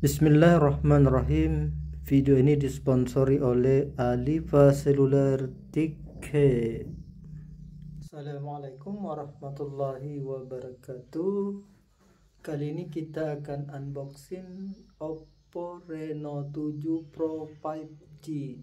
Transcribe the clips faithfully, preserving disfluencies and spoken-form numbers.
Bismillahirrahmanirrahim. Video ini disponsori oleh Alifa Seluler Tiket. Assalamualaikum warahmatullahi wabarakatuh. Kali ini kita akan unboxing Oppo Reno tujuh Pro lima G.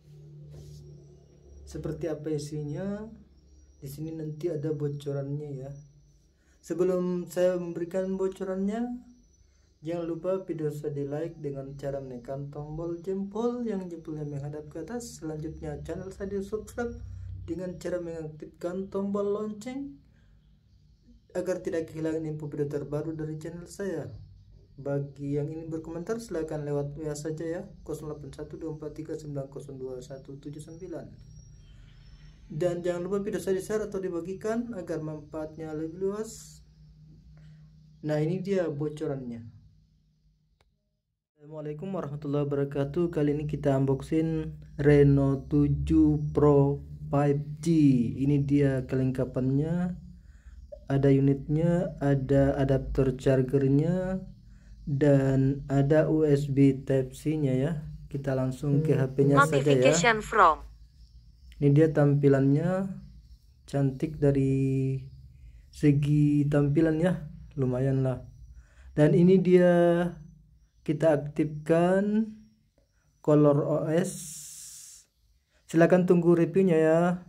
Seperti apa isinya? Di sini nanti ada bocorannya ya. Sebelum saya memberikan bocorannya, jangan lupa video saya di like dengan cara menekan tombol jempol yang jempolnya menghadap ke atas. Selanjutnya channel saya di subscribe dengan cara mengaktifkan tombol lonceng agar tidak kehilangan info video terbaru dari channel saya. Bagi yang ingin berkomentar silahkan lewat W A saja ya, nol delapan satu dua empat tiga sembilan nol dua satu tujuh sembilan. Dan jangan lupa video saya di share atau dibagikan agar manfaatnya lebih luas. Nah, ini dia bocorannya. Assalamualaikum warahmatullahi wabarakatuh. Kali ini kita unboxing Reno tujuh Pro lima G. Ini dia kelengkapannya. Ada unitnya, ada adapter chargernya, dan ada U S B Type C nya ya. Kita langsung ke H P-nya saja ya. From. Ini dia tampilannya, cantik dari segi tampilan ya, lumayan lah. Dan ini dia, kita aktifkan Color O S. Silahkan tunggu reviewnya ya.